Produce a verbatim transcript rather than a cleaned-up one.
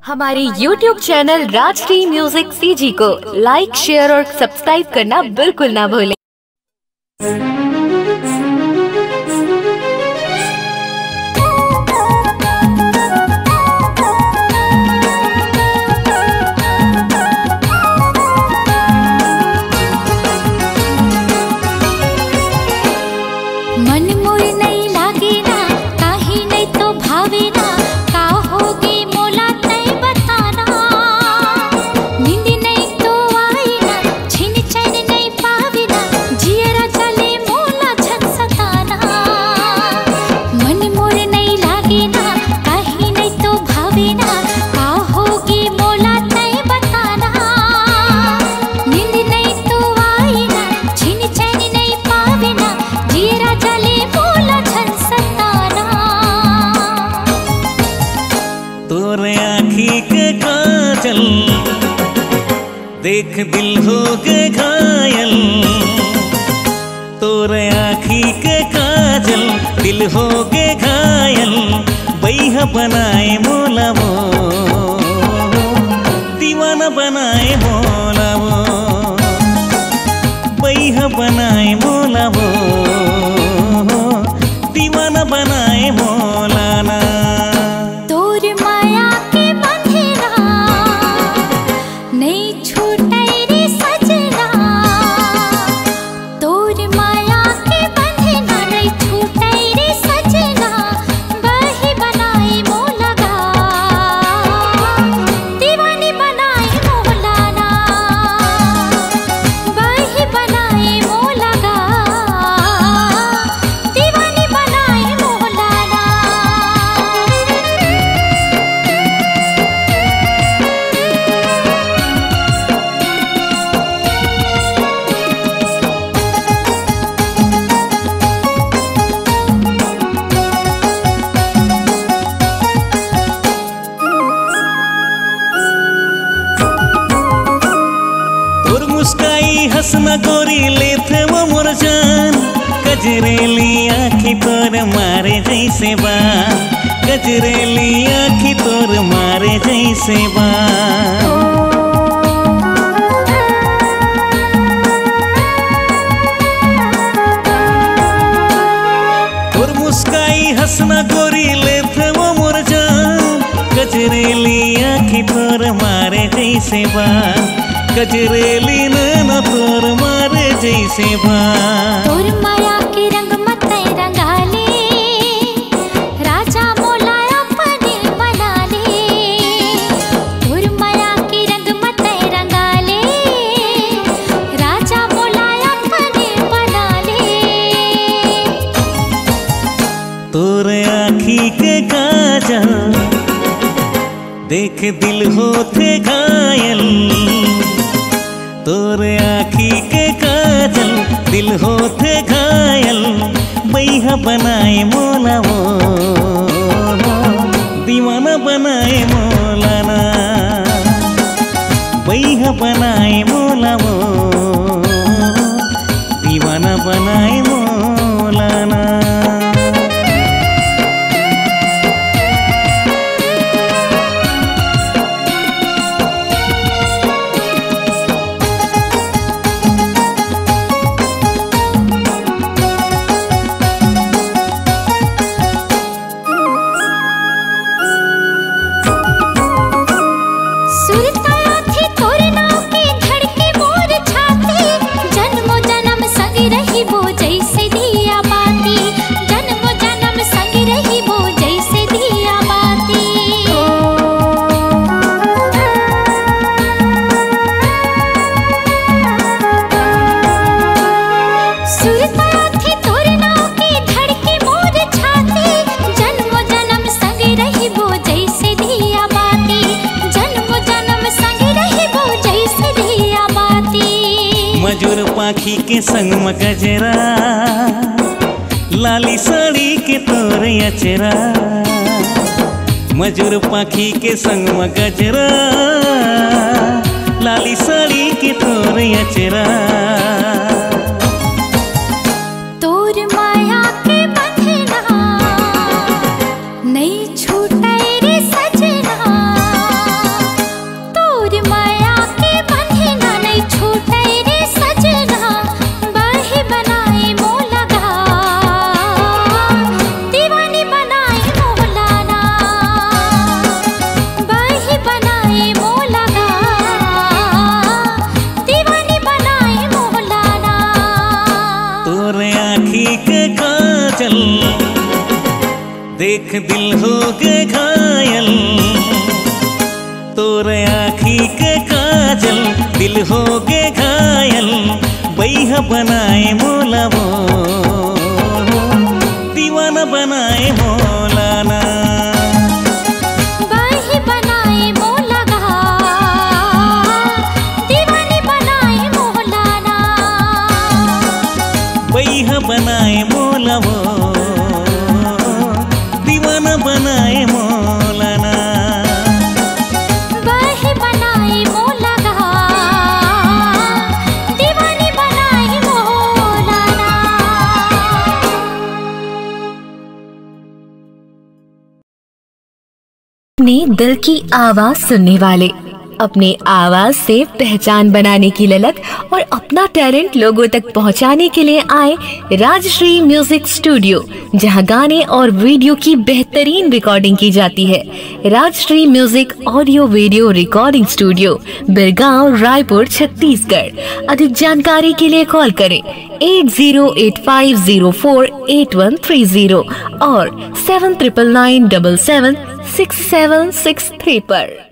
हमारे YouTube channel Rajshri music CG को like, share और सब्सक्राइब करना बिल्कुल ना भूलें। मन मोर नहीं लागे ना, काहे नहीं तो भावे ना, का होगे मोला तय बताना। नींद नहीं तो आई ना, छिन चैन नहीं पावे ना, जियरा जले मोला झन सताना। मन मोर नहीं लागे ना, काहे नहीं तो भावे ना, का होगे मोला तय बताना। नींद नहीं तो आई ना, छिन चैन नहीं पावे ना, जियरा जले मोला झन सताना। तोरे आँखी के काजल देख दिल हो गए घायल। तोरे आँखी के काजल दिल हो गए घायल। बैहा बनाए मोला वो, दीवाना बनाए मोला वो, बैहा बनाए मोला वो, दीवाना बनाए मोला ना। तोर माया के बंधेरा नहीं छूटे रे सजना। तोर माया के बंधेरा नहीं छूटे रे सजना। बही बनाए मोलगा, दीवानी बनाए मोलाना। बही बनाए मोलगा, दीवानी बनाए मोलाना। तोर मुस्काई हंसना गोरी लेथे वो मोर जान। गजरेली आँखी तोर मारे जैसे बान, गजरेली आँखी तोर मारे जैसे बान। तोर मुस्काई हंसना गोरी लेथे वो मोर जान। गजरेली आँखी तोर मारे जैसे बान, गजरेली नैना तोर मारे जैसे बान। तोर माया के रंग मते रंगाले, राजा मोला अपने बना ले। तोर माया के रंग मते रंगाले, राजा मोला अपने बना ले। तोर आँखी के काजल देख दिल होते घायल। तोर आँखी के काजल दिल होते घायल। बैहा बनाए मोला वो, दीवाना बनाए मोला ना। बैहा बनाए मोला वो, दीवाना बनाए मोला ना। सुरताया थी तोर नाव के धड़के मोर छाती। जन्मो जन्म संग रही वो जैसे दिया बाती। जन्मो जन्म संग रही वो जैसे दिया बाती। सुरताया थी तोर नाव के धड़के मोर छाती। जन्मो जन्म संग रही वो जैसे दिया बाती। जन्मो जन्म संग रही वो जैसे दिया बाती। मजूर पाखी के संग में गजरा, लाली साड़ी के तोर अचरा। मजूर पाखी के संग में गजरा, लाली साड़ी के तोर अचरा। तोर माया के बंधना नहीं छूटे रे सजना। देख दिल हो गए घायल, तोरे आँखी के काजल दिल हो गए घायल, बैहा बनाए मोला वो दीवाना बनाए मौलाना। बाही बनाए मोला गा, दीवानी बनाए मौलाना। बैहा बनाए मोला वो दीवाना बनाए मौलाना। बाही बनाए मोला गा, दीवानी बनाए मौलाना। अपने दिल की आवाज सुनने वाले, अपने आवाज से पहचान बनाने की ललक और अपना टैलेंट लोगों तक पहुंचाने के लिए आए राजश्री म्यूजिक स्टूडियो, जहां गाने और वीडियो की बेहतरीन रिकॉर्डिंग की जाती है। Rajshri music audio video recording studio, Birgaon, Raipur, Chhattisgarh. अधिक जानकारी के लिए कॉल करें eight zero eight five zero four eight one three zero और seven triple nine double seven six seven six three पर।